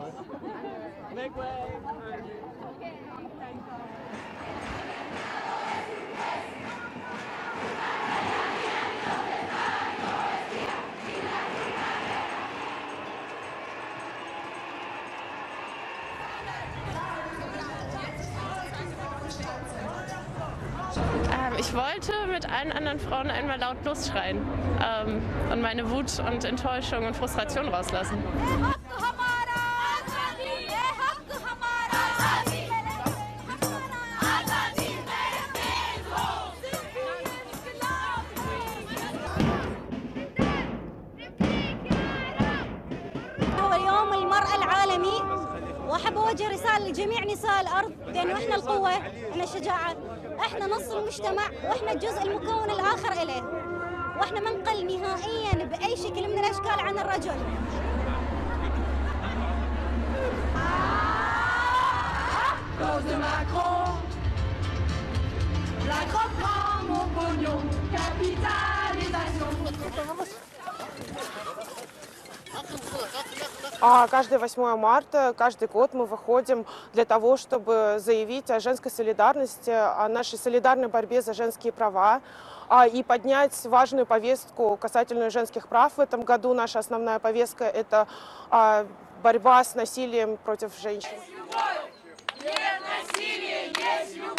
Make way. Ich wollte mit allen anderen Frauen einmal laut losschreien und meine Wut und Enttäuschung und Frustration rauslassen. هو يوم المرأة العالمي، وأحب أوجه رسالة لجميع نساء الأرض بأنه إحنا القوة، إحنا الشجاعة، إحنا نص المجتمع، وإحنا الجزء المكون الآخر إليه، وإحنا ما نقل نهائياً بأي شكل من الأشكال عن الرجل. Каждое 8 марта, каждый год мы выходим для того, чтобы заявить о женской солидарности, о нашей солидарной борьбе за женские права и поднять важную повестку касательно женских прав. В этом году наша основная повестка – это борьба с насилием против женщин. Нет насилия, есть любовь!